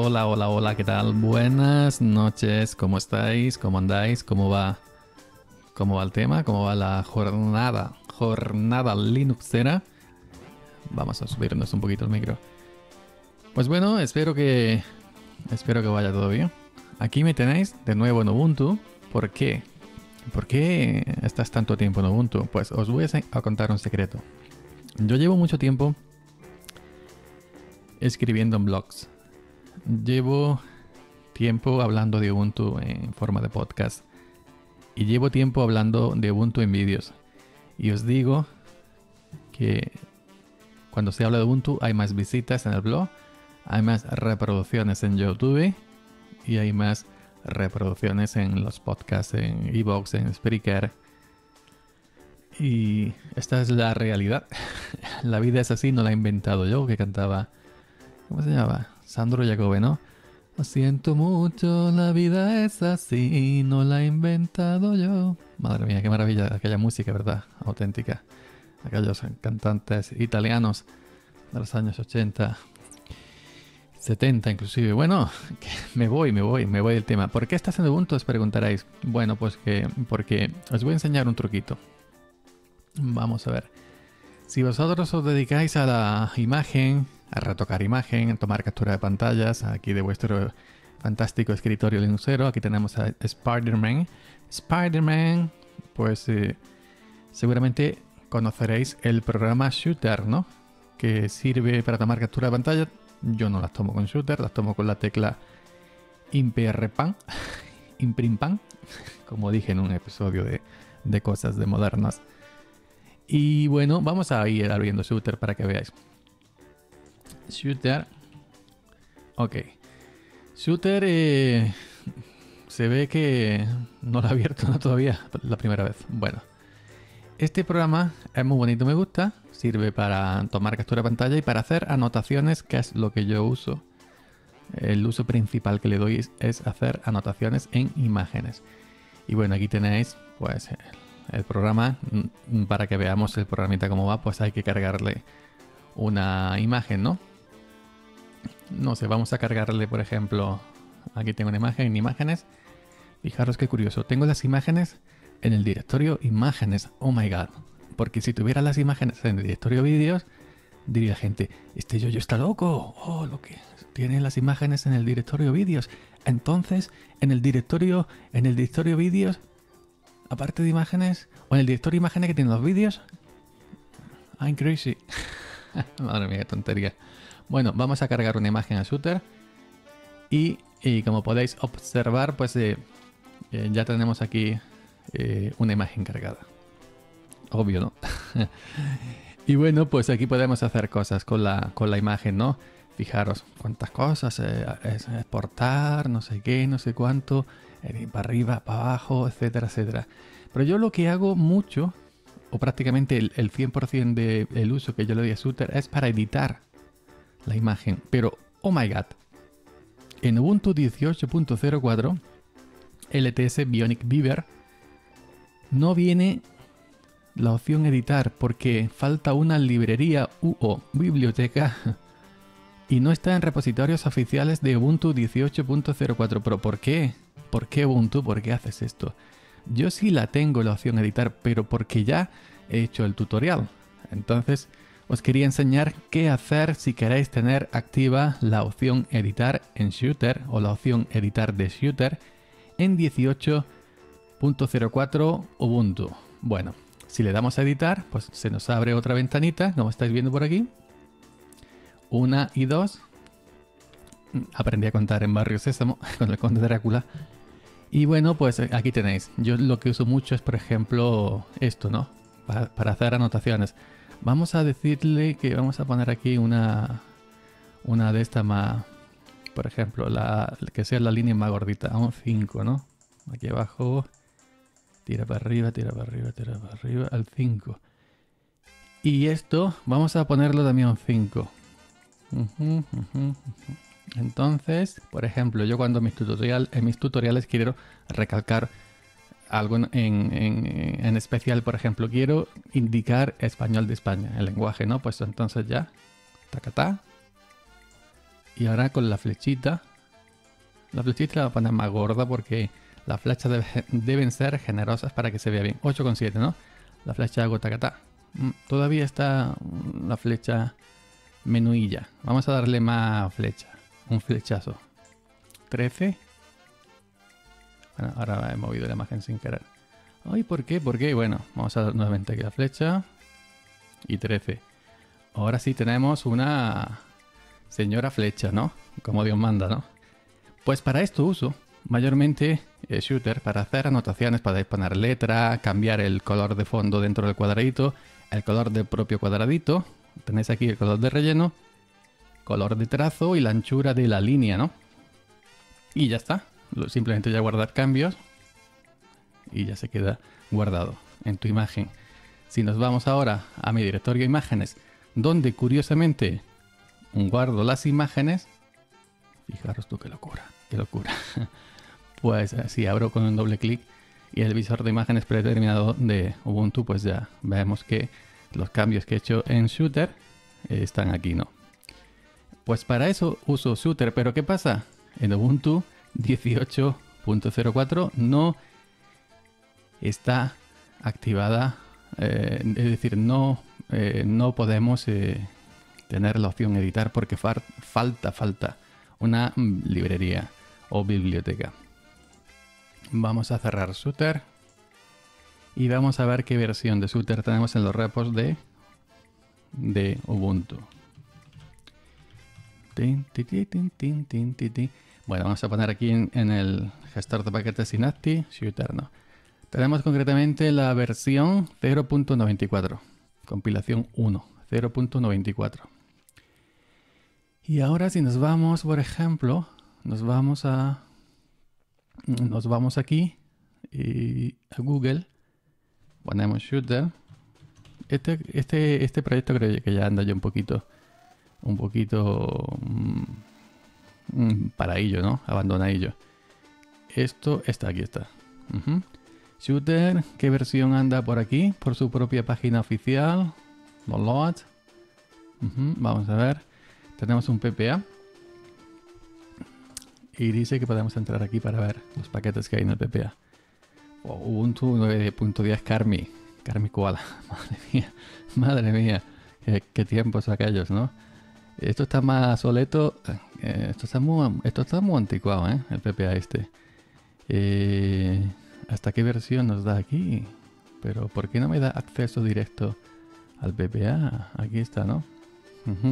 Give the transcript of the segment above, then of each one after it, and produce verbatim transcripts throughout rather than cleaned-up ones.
Hola, hola, hola, ¿qué tal? Buenas noches, ¿cómo estáis? ¿Cómo andáis? ¿Cómo va? ¿Cómo va el tema? ¿Cómo va la jornada? Jornada Linuxera. Vamos a subirnos un poquito el micro. Pues bueno, espero que espero que vaya todo bien. Aquí me tenéis de nuevo en Ubuntu. ¿Por qué? ¿Por qué estás tanto tiempo en Ubuntu? Pues os voy a contar un secreto. Yo llevo mucho tiempo escribiendo en blogs. Llevo tiempo hablando de Ubuntu en forma de podcast. Y llevo tiempo hablando de Ubuntu en vídeos. Y os digo que cuando se habla de Ubuntu hay más visitas en el blog, hay más reproducciones en YouTube y hay más reproducciones en los podcasts, en iVoox, en Spreaker. Y esta es la realidad. La vida es así, no la he inventado yo, que cantaba... ¿Cómo se llama? Sandro Jacobe, ¿no? Lo siento mucho, la vida es así, no la he inventado yo. Madre mía, qué maravilla aquella música, ¿verdad? Auténtica. Aquellos cantantes italianos de los años ochenta, setenta inclusive. Bueno, me voy, me voy, me voy del tema. ¿Por qué estás en Ubuntu? Os preguntaréis. Bueno, pues que porque os voy a enseñar un truquito. Vamos a ver. Si vosotros os dedicáis a la imagen, a retocar imagen, a tomar captura de pantallas, aquí de vuestro fantástico escritorio linuxero, aquí tenemos a Spider-Man. Spider-Man, pues eh, seguramente conoceréis el programa Shooter, ¿no? Que sirve para tomar captura de pantalla. Yo no las tomo con Shooter, las tomo con la tecla IMPRPAN, IMPRIMPAN, como dije en un episodio de, de cosas de modernas. Y bueno, vamos a ir abriendo Shooter para que veáis. Shooter. Ok. Shooter eh, se ve que no lo he abierto ¿no? todavía la primera vez. Bueno. Este programa es muy bonito, me gusta. Sirve para tomar captura de pantalla y para hacer anotaciones, que es lo que yo uso. El uso principal que le doy es, es hacer anotaciones en imágenes. Y bueno, aquí tenéis pues el, el programa. Para que veamos el programita cómo va, pues hay que cargarle una imagen, ¿no? No sé, vamos a cargarle, por ejemplo, aquí tengo una imagen en imágenes. Fijaros qué curioso, tengo las imágenes en el directorio imágenes. Oh my god, porque si tuviera las imágenes en el directorio vídeos, diría gente, este yoyo está loco. Oh, lo que tiene las imágenes en el directorio vídeos. Entonces, en el directorio, en el directorio vídeos, aparte de imágenes, o en el directorio imágenes que tienen los vídeos, I'm crazy. Madre mía, qué tontería. Bueno, vamos a cargar una imagen a Shooter y, y como podéis observar, pues eh, eh, ya tenemos aquí eh, una imagen cargada. Obvio, ¿no? Y bueno, pues aquí podemos hacer cosas con la, con la imagen, ¿no? Fijaros cuántas cosas, eh, es, exportar, no sé qué, no sé cuánto, eh, para arriba, para abajo, etcétera, etcétera. Pero yo lo que hago mucho, o prácticamente el, el cien por ciento del uso que yo le doy a Shooter es para editar la imagen. Pero, oh my god, en Ubuntu dieciocho punto cero cuatro L T S Bionic Beaver no viene la opción editar porque falta una librería u o biblioteca y no está en repositorios oficiales de Ubuntu dieciocho punto cero cuatro. Pero ¿por qué? ¿Por qué Ubuntu? ¿Por qué haces esto? Yo sí la tengo la opción editar, pero porque ya he hecho el tutorial. Entonces os quería enseñar qué hacer si queréis tener activa la opción editar en Shooter o la opción editar de Shooter en dieciocho punto cero cuatro Ubuntu. Bueno, si le damos a editar, pues se nos abre otra ventanita, como estáis viendo por aquí. Una y dos. Aprendí a contar en Barrio Sésamo con el Conde Drácula. Y bueno, pues aquí tenéis. Yo lo que uso mucho es, por ejemplo, esto, ¿no? Para, para hacer anotaciones. Vamos a decirle que vamos a poner aquí una, una de estas más, por ejemplo, la que sea la línea más gordita, un cinco, ¿no? Aquí abajo, tira para arriba, tira para arriba, tira para arriba, al cinco. Y esto vamos a ponerlo también a un cinco. Uh-huh, uh-huh, uh-huh. Entonces, por ejemplo, yo cuando mis tutorial, en mis tutoriales quiero recalcar algo en, en, en especial, por ejemplo, quiero indicar español de España, el lenguaje, ¿no? Pues entonces ya, tacatá. Y ahora con la flechita La flechita la voy a poner más gorda porque las flechas debe, deben ser generosas para que se vea bien. ocho coma siete, ¿no? La flecha gotacatá. Todavía está la flecha menuilla. Vamos a darle más flecha. Un flechazo. trece. Bueno, ahora he movido la imagen sin querer. Ay, ¿por qué? ¿Por qué? Bueno, vamos a dar nuevamente aquí la flecha. Y trece. Ahora sí tenemos una señora flecha, ¿no? Como Dios manda, ¿no? Pues para esto uso mayormente eh, Shooter para hacer anotaciones. Podéis poner letra, cambiar el color de fondo dentro del cuadradito, el color del propio cuadradito. Tenéis aquí el color de relleno, color de trazo y la anchura de la línea, ¿no? Y ya está. Simplemente ya guardar cambios y ya se queda guardado en tu imagen. Si nos vamos ahora a mi directorio de imágenes, donde curiosamente guardo las imágenes, fijaros tú qué locura, qué locura. Pues si abro con un doble clic y el visor de imágenes predeterminado de Ubuntu, pues ya vemos que los cambios que he hecho en Shooter eh, están aquí, ¿no? Pues para eso uso Shooter, pero ¿qué pasa? En Ubuntu dieciocho punto cero cuatro no está activada, eh, es decir, no, eh, no podemos eh, tener la opción editar porque far, falta, falta una librería o biblioteca. Vamos a cerrar Shooter y vamos a ver qué versión de Shooter tenemos en los repos de, de Ubuntu. Tin, tin, tin, tin, tin, tin, tin. Bueno, vamos a poner aquí en, en el gestor de paquetes Synaptic, Shooter no. Tenemos concretamente la versión cero punto noventa y cuatro, compilación uno, cero punto noventa y cuatro. Y ahora si nos vamos, por ejemplo, nos vamos a nos vamos aquí y a Google, ponemos Shooter. Este, este, este proyecto creo que ya anda yo un poquito, un poquito mmm, paradillo, ¿no? Abandonadillo. Esto está aquí, está. Uh-huh. Shooter, ¿qué versión anda por aquí? Por su propia página oficial. Download. Uh-huh. Vamos a ver. Tenemos un P P A. Y dice que podemos entrar aquí para ver los paquetes que hay en el P P A. Oh, Ubuntu nueve punto diez Carmi. Carmi Koala. Madre mía. Madre mía. Qué, qué tiempos aquellos, ¿no? Esto está más soleto. Eh, esto está muy, esto está muy anticuado, ¿eh? El P P A este. Eh, ¿Hasta qué versión nos da aquí? Pero ¿por qué no me da acceso directo al P P A? Aquí está, ¿no? Uh-huh.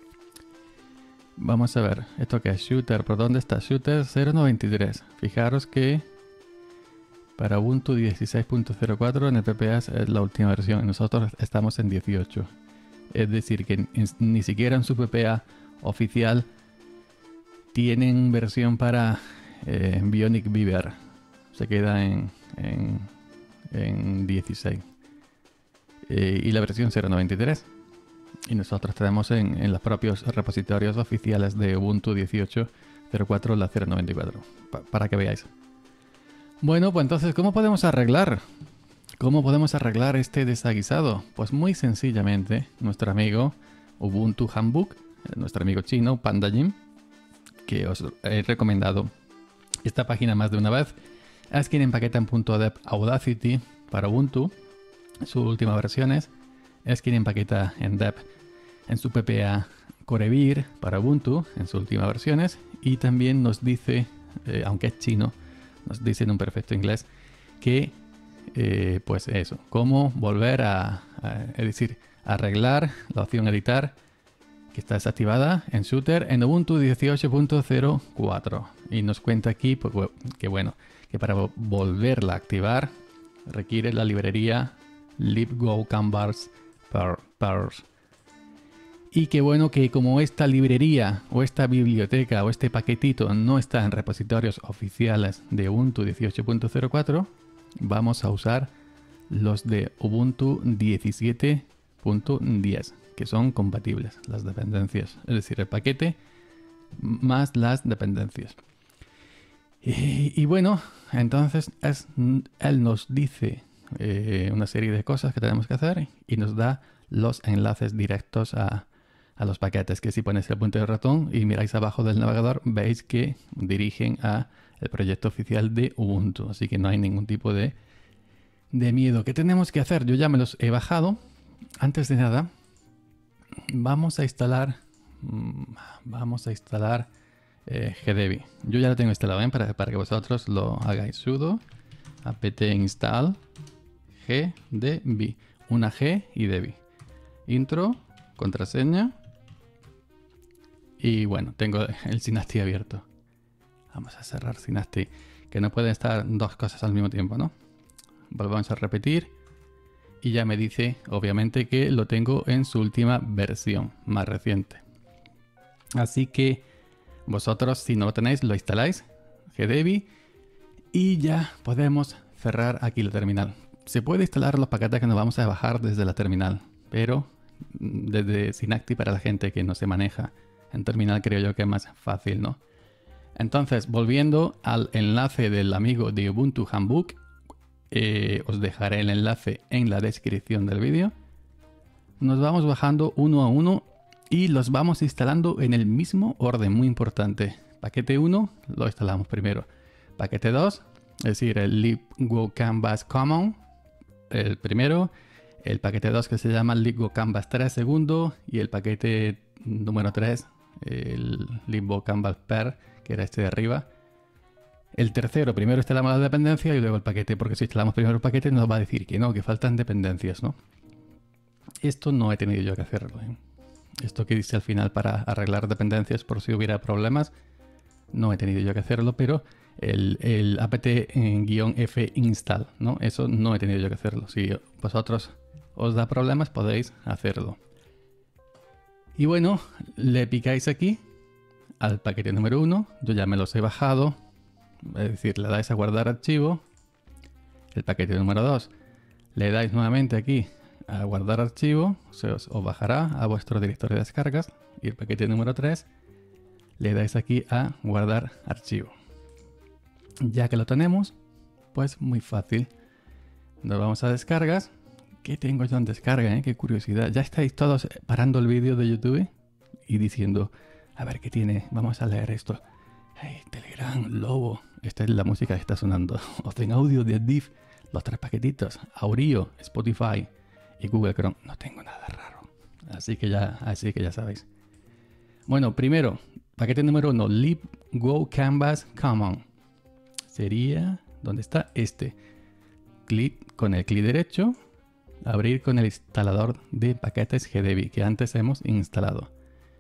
Vamos a ver, ¿esto qué es? Shooter, ¿por dónde está? Shooter cero punto noventa y tres. Fijaros que para Ubuntu dieciséis punto cero cuatro en el P P A es la última versión. Nosotros estamos en dieciocho. Es decir, que ni siquiera en su P P A oficial tienen versión para eh, Bionic Beaver. Se queda en, en, en dieciséis. Eh, y la versión cero punto noventa y tres. Y nosotros tenemos en, en los propios repositorios oficiales de Ubuntu dieciocho punto cero cuatro la cero punto noventa y cuatro. Pa para que veáis. Bueno, pues entonces, ¿cómo podemos arreglar? ¿Cómo podemos arreglar este desaguisado? Pues muy sencillamente, nuestro amigo Ubuntu Handbook, nuestro amigo chino PandaJim, que os he recomendado esta página más de una vez, es quien empaqueta en .deb Audacity para Ubuntu, sus últimas versiones. Es quien empaqueta en deb en su P P A Corevir para Ubuntu en sus últimas versiones. Y también nos dice, eh, aunque es chino, nos dice en un perfecto inglés que, eh, pues eso, cómo volver a, a, es decir, arreglar la opción editar que está desactivada en Shooter en Ubuntu dieciocho punto cero cuatro. Y nos cuenta aquí pues, que, bueno, que para volverla a activar requiere la librería libgocanvas Pars. Y que bueno que como esta librería o esta biblioteca o este paquetito no está en repositorios oficiales de Ubuntu dieciocho punto cero cuatro, vamos a usar los de Ubuntu diecisiete punto diez, que son compatibles las dependencias, es decir, el paquete más las dependencias. Y, y bueno, entonces es, él nos dice eh, una serie de cosas que tenemos que hacer y nos da los enlaces directos a, a los paquetes, que si ponéis el puntero del ratón y miráis abajo del navegador, veis que dirigen a el proyecto oficial de Ubuntu. Así que no hay ningún tipo de, de miedo. ¿Qué tenemos que hacer? Yo ya me los he bajado. Antes de nada, vamos a instalar, vamos a instalar eh, Gdebi. Yo ya lo tengo instalado, ¿eh? para, para que vosotros lo hagáis. Sudo apt install Gdebi. Una G y Debi. Intro, contraseña. Y bueno, tengo el Synapse abierto. Vamos a cerrar Synapse, que no pueden estar dos cosas al mismo tiempo, ¿no? Volvamos a repetir. Y ya me dice, obviamente, que lo tengo en su última versión, más reciente. Así que vosotros, si no lo tenéis, lo instaláis, Gdebi, y ya podemos cerrar aquí la terminal. Se puede instalar los paquetes que nos vamos a bajar desde la terminal, pero desde Synapse para la gente que no se maneja en terminal creo yo que es más fácil, ¿no? Entonces, volviendo al enlace del amigo de Ubuntu Handbook, eh, os dejaré el enlace en la descripción del vídeo. Nos vamos bajando uno a uno y los vamos instalando en el mismo orden, muy importante. Paquete uno lo instalamos primero. Paquete dos, es decir, el libgo canvas common, el primero. El paquete dos que se llama libgo canvas tres, segundo. Y el paquete número tres, el libgo canvas per, que era este de arriba. El tercero, primero instalamos la dependencia y luego el paquete, porque si instalamos primero el paquete nos va a decir que no, que faltan dependencias, ¿no? Esto no he tenido yo que hacerlo, ¿eh? Esto que dice al final para arreglar dependencias por si hubiera problemas, no he tenido yo que hacerlo, pero el, el apt-f install, ¿no? Eso no he tenido yo que hacerlo. Si vosotros os da problemas, podéis hacerlo. Y bueno, le picáis aquí al paquete número uno. Yo ya me los he bajado. Es decir, le dais a guardar archivo. El paquete número dos. Le dais nuevamente aquí a guardar archivo. Se os, os bajará a vuestro directorio de descargas. Y el paquete número tres. Le dais aquí a guardar archivo. Ya que lo tenemos, pues muy fácil. Nos vamos a descargas. ¿Qué tengo yo en descarga? Eh? Qué curiosidad. Ya estáis todos parando el vídeo de YouTube y diciendo, a ver qué tiene. Vamos a leer esto. Hey, Telegram, Lobo. Esta es la música que está sonando. Open Audio de Div. Los tres paquetitos. Aurio, Spotify y Google Chrome. No tengo nada raro. Así que ya, así que ya sabéis. Bueno, primero, paquete número uno. libgo canvas common. Sería, ¿dónde está? Este. Clic con el clic derecho. Abrir con el instalador de paquetes Gdebi que antes hemos instalado.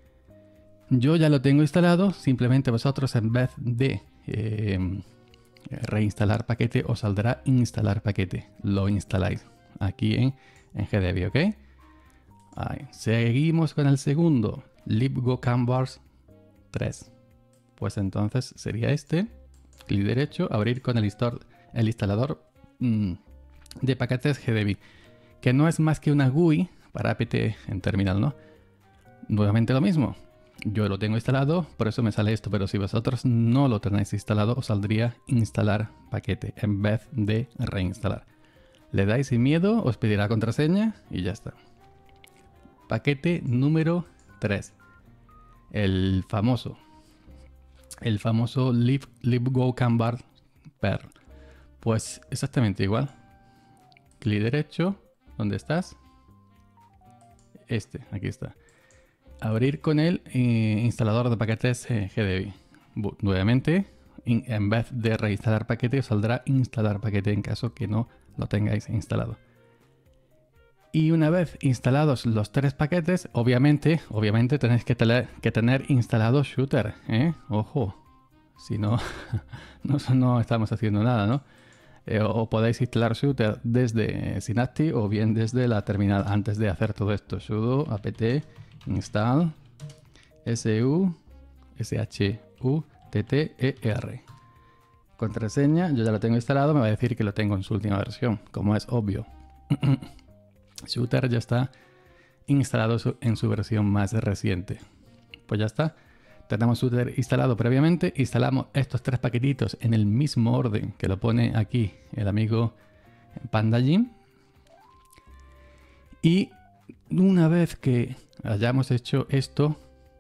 Yo ya lo tengo instalado. Simplemente vosotros, en vez de eh, reinstalar paquete, os saldrá instalar paquete. Lo instaláis aquí en, en Gdebi, ¿ok? Ahí. Seguimos con el segundo. libgo canvas tres. Pues entonces sería este. Clic derecho. Abrir con el, instalador, el instalador mmm, de paquetes Gdebi, que no es más que una G U I para apt en terminal, ¿no? Nuevamente lo mismo. Yo lo tengo instalado, por eso me sale esto, pero si vosotros no lo tenéis instalado, os saldría instalar paquete en vez de reinstalar. Le dais sin miedo, os pedirá contraseña y ya está. Paquete número tres. El famoso. El famoso lib, libgo canvas per. Pues exactamente igual. Clic derecho. ¿Dónde estás? Este, aquí está. Abrir con el eh, instalador de paquetes eh, Gdebi. Nuevamente, in, en vez de reinstalar paquete, os saldrá instalar paquete en caso que no lo tengáis instalado. Y una vez instalados los tres paquetes, obviamente, obviamente tenéis que, tener, que tener instalado Shooter, ¿eh? Ojo, si no, no, no estamos haciendo nada, ¿no? Eh, o podéis instalar Shooter desde Synapse o bien desde la terminal antes de hacer todo esto. Sudo apt install su shutter. Contraseña, yo ya lo tengo instalado, me va a decir que lo tengo en su última versión, como es obvio. Shooter ya está instalado en su versión más reciente. Pues ya está. Tenemos Shooter instalado previamente. Instalamos estos tres paquetitos en el mismo orden que lo pone aquí el amigo PandaJim. Y una vez que hayamos hecho esto,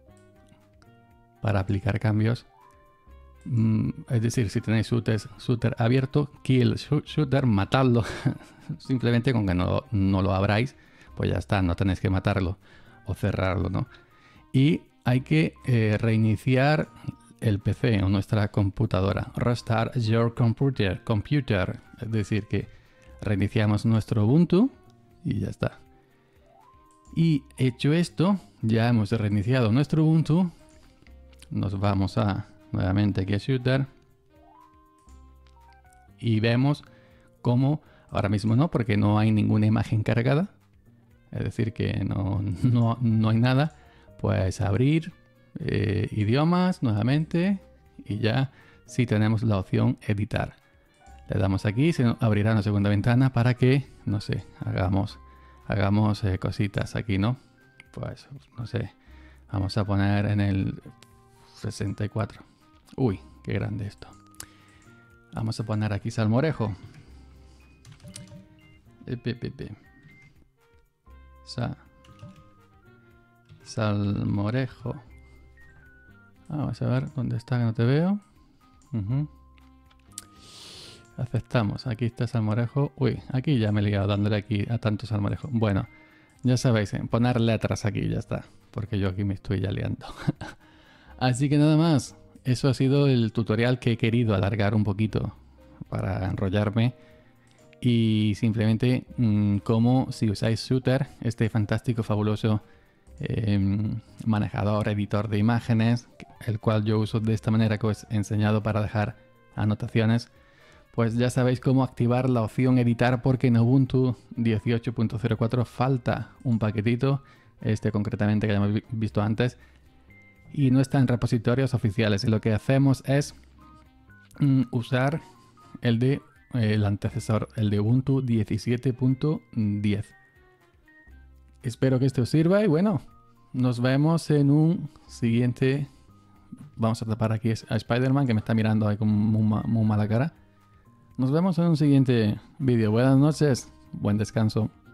para aplicar cambios, mmm, es decir, si tenéis shooter, shooter abierto, kill shooter, matadlo. Simplemente con que no, no lo abráis, pues ya está, no tenéis que matarlo o cerrarlo, ¿no? Y hay que eh, reiniciar el P C o nuestra computadora. Restart your computer, computer. Es decir, que reiniciamos nuestro Ubuntu y ya está. Y hecho esto, ya hemos reiniciado nuestro Ubuntu. Nos vamos a nuevamente aquí a Shooter. Y vemos cómo, ahora mismo no, porque no hay ninguna imagen cargada. Es decir, que no, no, no hay nada. Pues abrir eh, idiomas nuevamente y ya sí tenemos la opción editar. Le damos aquí, se abrirá una segunda ventana para que, no sé, hagamos, hagamos eh, cositas aquí, ¿no? Pues, no sé, vamos a poner en el sesenta y cuatro. Uy, qué grande esto. Vamos a poner aquí salmorejo. Epepepe. Sa Salmorejo. Vamos a ver dónde está, que no te veo. Uh-huh. Aceptamos. Aquí está salmorejo. Uy, aquí ya me he liado dándole aquí a tanto salmorejo. Bueno, ya sabéis, ¿eh? Poner letras aquí, ya está. Porque yo aquí me estoy ya liando. Así que nada más. Eso ha sido el tutorial que he querido alargar un poquito para enrollarme. Y simplemente mmm, como si usáis Shooter, este fantástico, fabuloso Eh, manejador, editor de imágenes, el cual yo uso de esta manera que os he enseñado para dejar anotaciones, pues ya sabéis cómo activar la opción editar, porque en Ubuntu dieciocho punto cero cuatro falta un paquetito, este concretamente que ya hemos visto antes, y no está en repositorios oficiales, y lo que hacemos es mm, usar el de eh, el antecesor, el de Ubuntu diecisiete punto diez. Espero que esto os sirva y bueno, nos vemos en un siguiente. Vamos a tapar aquí a Spider-Man, que me está mirando ahí con muy, muy mala cara. Nos vemos en un siguiente vídeo. Buenas noches, buen descanso.